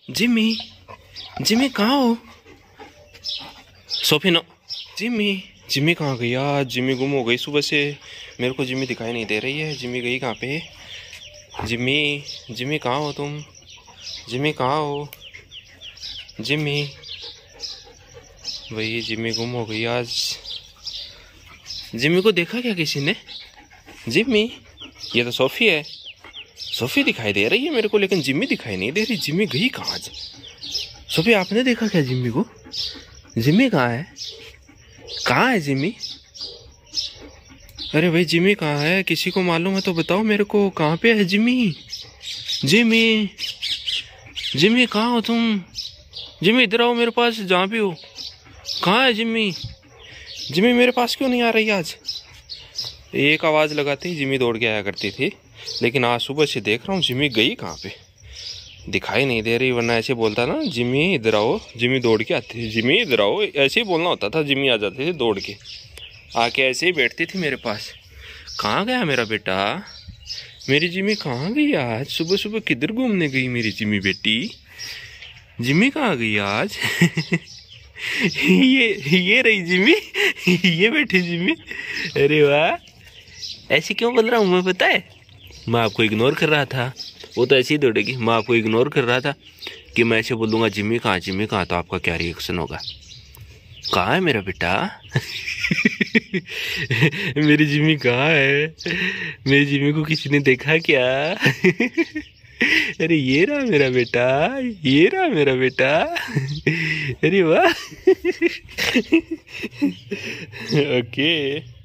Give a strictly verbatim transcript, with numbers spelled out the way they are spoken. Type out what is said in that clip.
Jimmy, Jimmy कहाँ हो? Sophie no. Jimmy, Jimmy कहाँ गई यार? जिमी गुम हो गई सुबह से। मेरे को जिमी दिखाई नहीं दे रही है। जिमी गई कहाँ पे? जिमी, जिमी कहाँ हो तुम? जिमी कहाँ हो? जिमी, वही जिमी गुम हो गई आज। जिमी को देखा क्या किसी ने? जिमी, ये तो सोफी है। सोफी दिखाई दे रही है मेरे को, लेकिन जिमी दिखाई नहीं दे रही। जिमी गई कहाँ आज? सोफी, आपने देखा क्या जिमी को? जिमी कहाँ है? कहाँ है जिमी? अरे भाई, जिमी कहाँ है? किसी को मालूम है तो बताओ मेरे को, कहाँ पे है जिमी? जिमी, जिमी कहाँ हो तुम? जिमी इधर आओ मेरे पास, जहाँ भी हो। कहाँ है जिमी? जिमी मेरे पास क्यों नहीं आ रही आज? एक आवाज़ लगाते ही जिमी दौड़ के आया करती थी, लेकिन आज सुबह से देख रहा हूँ जिमी गई कहाँ पे, दिखाई नहीं दे रही। वरना ऐसे बोलता ना, जिमी इधर आओ, जिमी दौड़ के आती थी। जिमी इधर आओ, ऐसे ही बोलना होता था। जिमी आ जाती थी दौड़ के, आके ऐसे ही बैठती थी मेरे पास। कहाँ गया मेरा बेटा? मेरी जिमी कहाँ गई आज? सुबह सुबह किधर घूमने गई मेरी जिमी बेटी? जिमी कहाँ गई आज? ये ये रही जिमी, ये बैठी जिमी। अरे वाह, ऐसे क्यों बोल रहा हूँ मैं पता है? मैं आपको इग्नोर कर रहा था। वो तो ऐसे ही दौड़ेगी। मैं आपको इग्नोर कर रहा था कि मैं ऐसे बोलूँगा जिमी कहाँ, जिमी कहाँ, तो आपका क्या रिएक्शन होगा? कहाँ है मेरा बेटा? मेरी जिमी कहाँ है? मेरी जिमी को किसी ने देखा क्या? अरे ये रहा मेरा बेटा, ये रहा मेरा बेटा। अरे वाह। ओके।